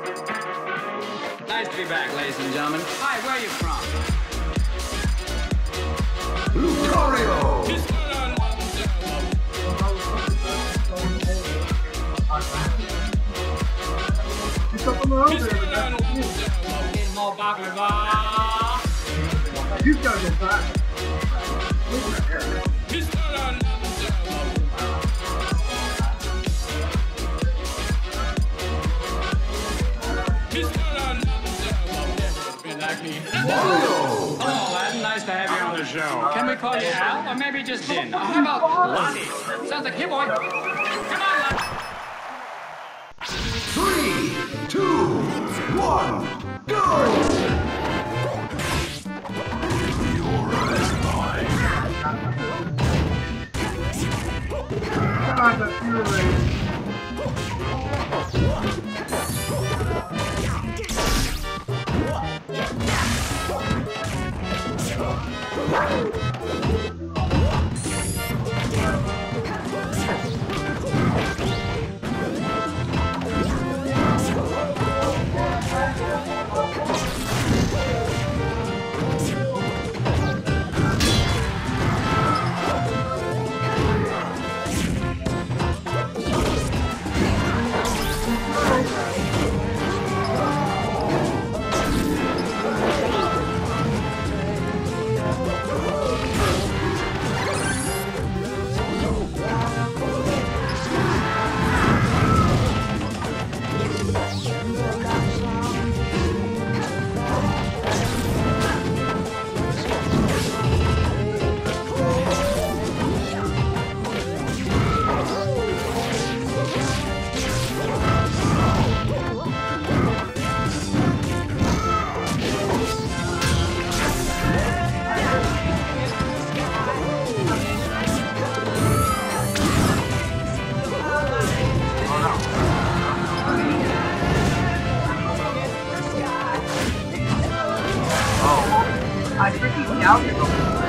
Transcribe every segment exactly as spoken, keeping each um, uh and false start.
Nice to be back, ladies and gentlemen. Hi, where are you from? Lucario! Need more baklava. You gotta go back. Mario! Oh, Aladdin, nice to have you on the show. Can we call you Al, or maybe just Din? Or how about Lonnie? Sounds like, here, boy. Come on, Lonnie. Three, two, one, go! Your eyes mine. God, that's furious. I freaking doubt you're going to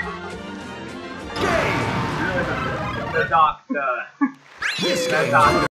the doctor. This The game doctor.